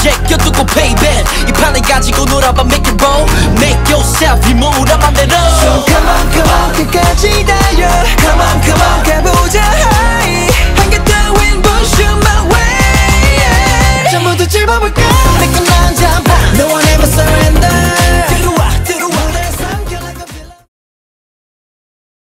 제껴두고 payback 이 판을 가지고 놀아봐 make it roll make yourself 이 무라 맘대로 So come on come on 끝까지 달려 Come on come on 가보자 high 한개 따윈 push you my way 전부 다 찔러볼까 내꺼만 잡아 No one ever saw